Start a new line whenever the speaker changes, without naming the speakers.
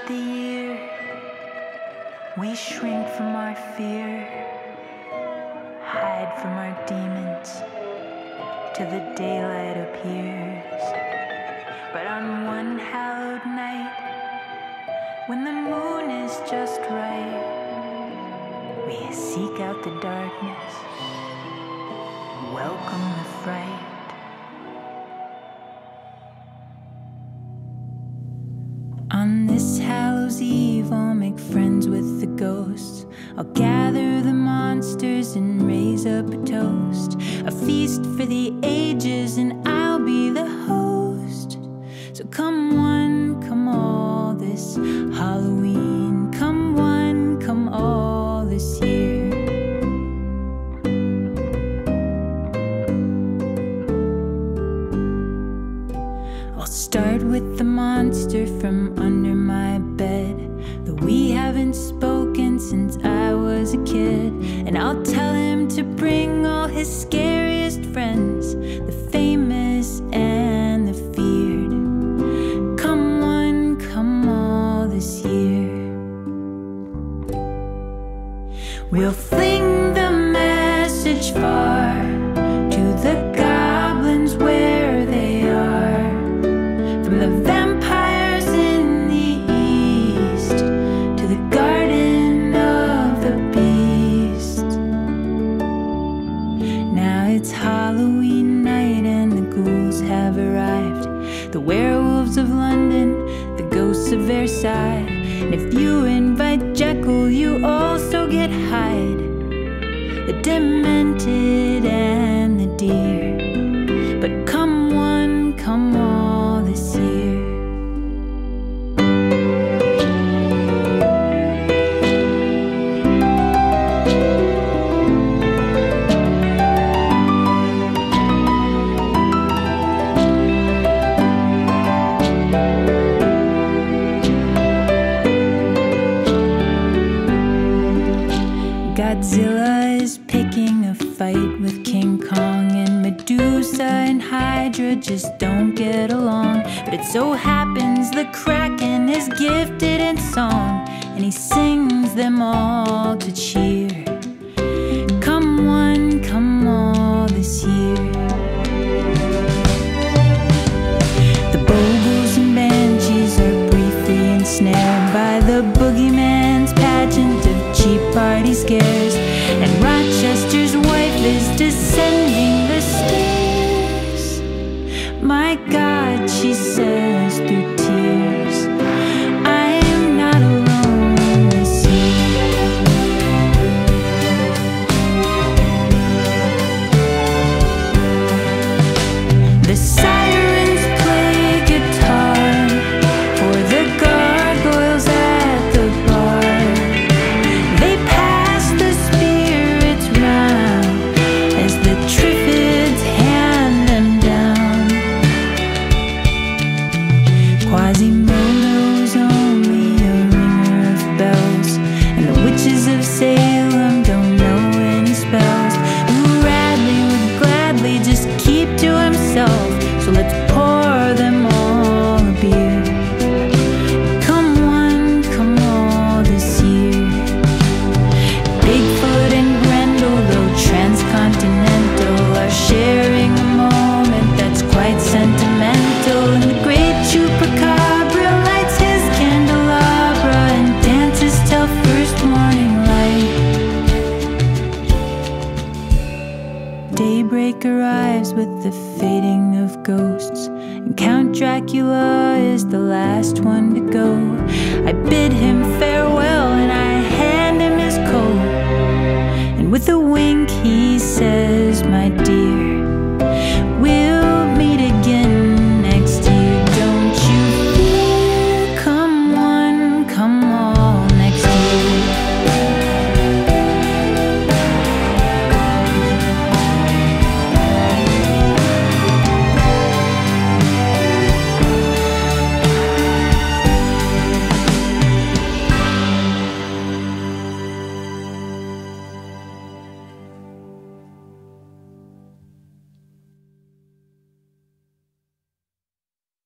the year, we shrink from our fear, hide from our demons, till the daylight appears. But on one hallowed night, when the moon is just right, we seek out the darkness, welcome the fright. On this Hallows Eve, I'll make friends with the ghosts. I'll gather the monsters and raise up a toast, a feast for the ages, and I'll be the host. So come one, come all this Halloween. Come one, come all this year. I'll start with the monster from under my bed, though we haven't spoken since I was a kid. And I'll tell him to bring all his scariest friends, the famous and the feared. Come one, come all this year. We'll fling the message far to the goblins where they are, from the vampires in the east to the garden of the beast. Now it's Halloween night and the ghouls have arrived, the werewolves of London, the ghosts of Versailles. And if you invite Jekyll, you also get Hyde, the demented and the deer. But come one, come all this year. Godzilla is picking a fight with King Kong, and Medusa and Hydra just don't get along. But it so happens the Kraken is gifted in song, and he sings them all to cheer. Come one, come all this year. The Bogles and Banshees are briefly ensnared by the boogeyman's pageant of cheap party scares, and Rochester's wife is descending the stairs. My God, she says through tears, I am not alone this year. The sirens play guitar for the gargoyles at the bar. They pass the spirits round as the Triffids hand them down. Quasimodo's only a ringer of bells, and the witches of Salem don't know any spells. Ooh, Radley would gladly just keep to himself, so let's pour them all a beer. Come one, come all this year. Bigfoot and Grendel, though transcontinental, are sharing a moment that's quite sentimental. And the great Chupacabra lights his candelabra and dances till first morning light. Daybreak arrives with the fading of ghosts, and Count Dracula is the last one to go. I bid him farewell and I hand him his coat, and with a wink he says,